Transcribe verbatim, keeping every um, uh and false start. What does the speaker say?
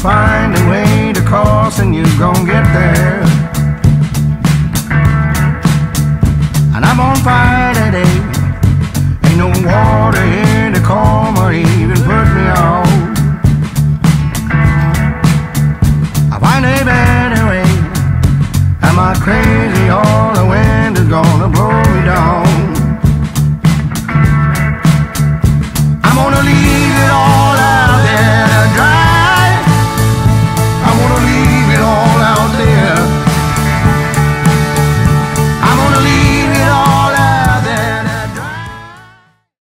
find a way to cross and you gon' get there. And I'm on fire today, ain't no water here.